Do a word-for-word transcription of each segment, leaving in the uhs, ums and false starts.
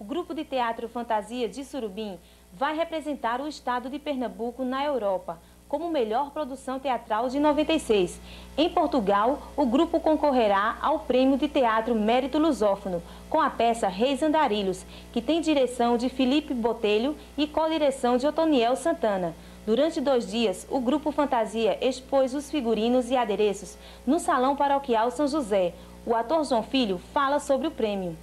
grupo de teatro Fantasia de Surubim vai representar o estado de Pernambuco na Europa como melhor produção teatral de noventa e seis. Em Portugal, o grupo concorrerá ao Prêmio de Teatro Mérito Lusófono, com a peça Reis Andarilhos, que tem direção de Felipe Botelho e co-direção de Otoniel Santana. Durante dois dias, o grupo Fantasia expôs os figurinos e adereços no Salão Paroquial São José. O ator João Filho fala sobre o prêmio.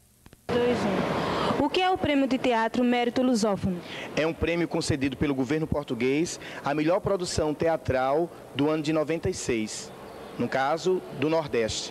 O que é o Prêmio de Teatro Mérito Lusófono? É um prêmio concedido pelo governo português à melhor produção teatral do ano de noventa e seis, no caso do Nordeste.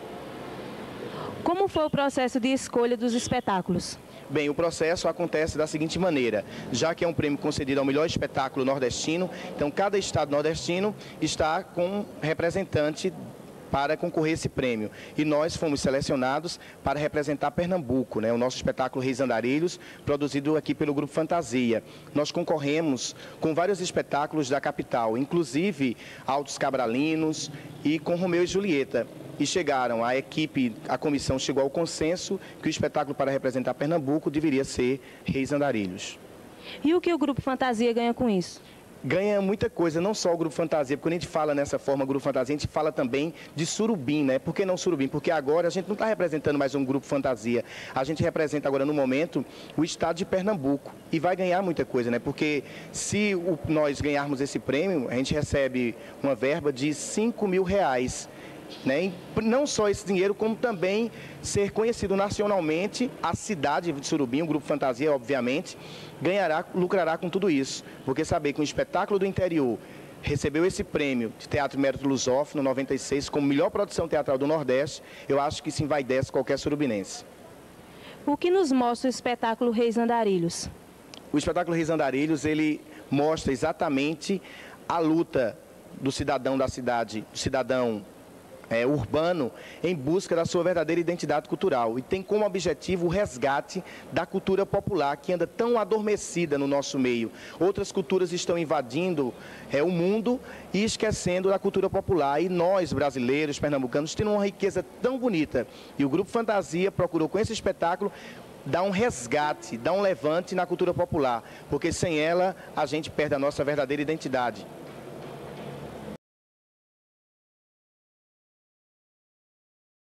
Como foi o processo de escolha dos espetáculos? Bem, o processo acontece da seguinte maneira: já que é um prêmio concedido ao melhor espetáculo nordestino, então cada estado nordestino está com um representante para concorrer a esse prêmio. E nós fomos selecionados para representar Pernambuco, né? O nosso espetáculo Reis Andarilhos, produzido aqui pelo Grupo Fantasia. Nós concorremos com vários espetáculos da capital, inclusive Altos Cabralinos e com Romeu e Julieta. E chegaram, a equipe, a comissão chegou ao consenso que o espetáculo para representar Pernambuco deveria ser Reis Andarilhos. E o que o Grupo Fantasia ganha com isso? Ganha muita coisa, não só o Grupo Fantasia, porque quando a gente fala nessa forma Grupo Fantasia, a gente fala também de Surubim, né? Por que não Surubim? Porque agora a gente não está representando mais um Grupo Fantasia, a gente representa agora no momento o estado de Pernambuco e vai ganhar muita coisa, né? Porque se o, nós ganharmos esse prêmio, a gente recebe uma verba de cinco mil reais. Né? Não só esse dinheiro, como também ser conhecido nacionalmente. A cidade de Surubim, o Grupo Fantasia, obviamente, ganhará, lucrará com tudo isso, porque saber que um espetáculo do interior recebeu esse prêmio de Teatro Mérito Lusófono noventa e seis como melhor produção teatral do Nordeste, eu acho que isso envaidece qualquer surubinense. O que nos mostra o espetáculo Reis Andarilhos? O espetáculo Reis Andarilhos, ele mostra exatamente a luta do cidadão da cidade, do cidadão É, urbano, em busca da sua verdadeira identidade cultural, e tem como objetivo o resgate da cultura popular, que anda tão adormecida no nosso meio. Outras culturas estão invadindo é, o mundo e esquecendo da cultura popular, e nós, brasileiros, pernambucanos, temos uma riqueza tão bonita, e o Grupo Fantasia procurou com esse espetáculo dar um resgate, dar um levante na cultura popular, porque sem ela a gente perde a nossa verdadeira identidade.